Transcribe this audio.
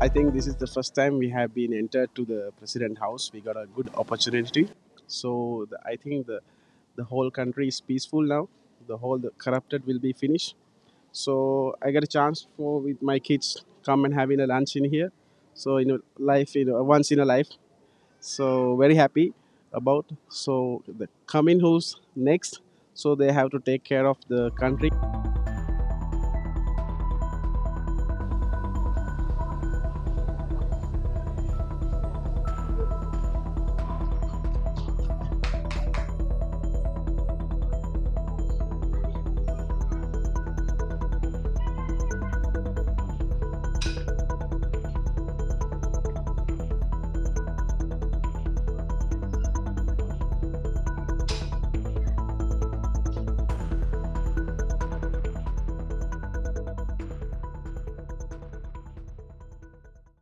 I think this is the first time we have been entered to the president house. We got a good opportunity. So I think the whole country is peaceful now. The corrupted will be finished. So I got a chance for with my kids come and having a lunch in here. So life, once in a life. So very happy about. So the coming who's next. So they have to take care of the country.